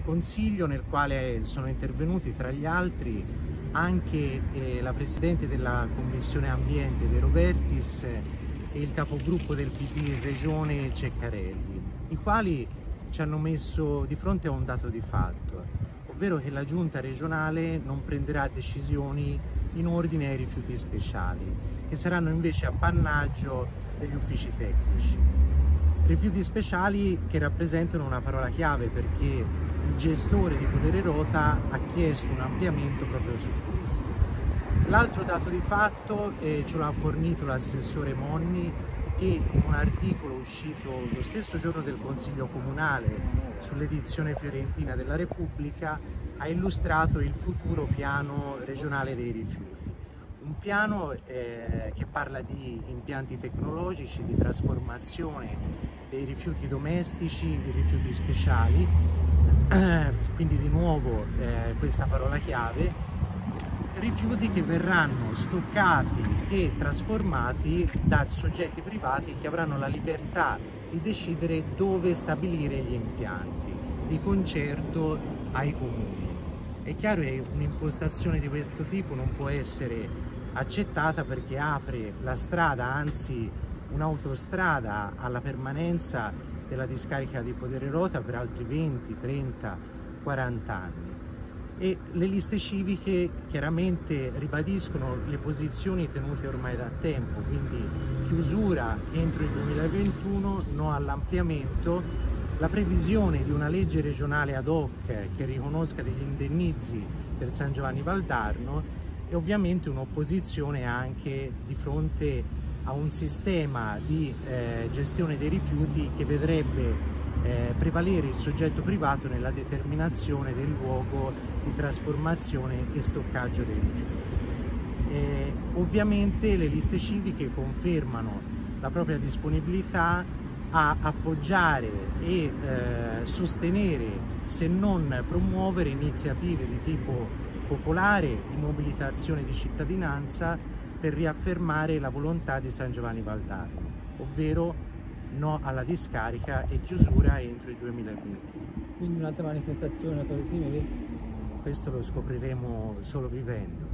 consiglio nel quale sono intervenuti tra gli altri anche la Presidente della Commissione Ambiente De Robertis e il capogruppo del PD in Regione Ceccarelli, i quali ci hanno messo di fronte a un dato di fatto, ovvero che la Giunta regionale non prenderà decisioni in ordine ai rifiuti speciali, che saranno invece appannaggio degli uffici tecnici. Rifiuti speciali che rappresentano una parola chiave, perché il gestore di Poderirota ha chiesto un ampliamento proprio su questo. L'altro dato di fatto ce l'ha fornito l'assessore Monni, che in un articolo uscito lo stesso giorno del Consiglio Comunale sull'edizione fiorentina della Repubblica ha illustrato il futuro piano regionale dei rifiuti. Un piano che parla di impianti tecnologici, di trasformazione dei rifiuti domestici in rifiuti speciali, quindi di nuovo questa parola chiave, rifiuti che verranno stoccati e trasformati da soggetti privati che avranno la libertà di decidere dove stabilire gli impianti, di concerto ai comuni. È chiaro che un'impostazione di questo tipo non può essere accettata, perché apre la strada, anzi un'autostrada, alla permanenza della discarica di Poderirota per altri 20, 30, 40 anni. E le liste civiche chiaramente ribadiscono le posizioni tenute ormai da tempo, quindi chiusura entro il 2021, no all'ampliamento, la previsione di una legge regionale ad hoc che riconosca degli indennizzi per San Giovanni Valdarno e ovviamente un'opposizione anche di fronte a un sistema di gestione dei rifiuti che vedrebbe prevalere il soggetto privato nella determinazione del luogo di trasformazione e stoccaggio dei rifiuti. Ovviamente le liste civiche confermano la propria disponibilità a appoggiare e sostenere, se non promuovere, iniziative di tipo popolare, di mobilitazione di cittadinanza, per riaffermare la volontà di San Giovanni Valdarno, ovvero no alla discarica e chiusura entro il 2020. Quindi un'altra manifestazione, cose simili? Questo lo scopriremo solo vivendo.